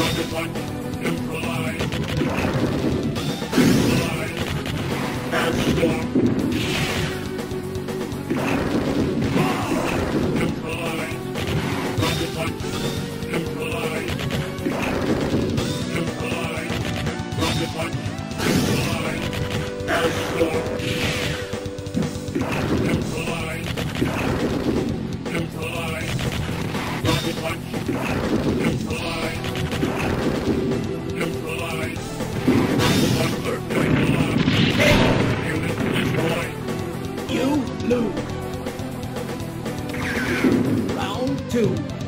Rocket punch. Neutralize. Neutralize. Air storm. Neutralize. Rocket punch. Neutralize. Neutralize. Rocket punch. Neutralize. Air storm. Neutralize. Neutralize. Rocket punch. Neutralize. Neutralize. Rocket punch. Neutralize. Unit destroyed. You lose. Round 2.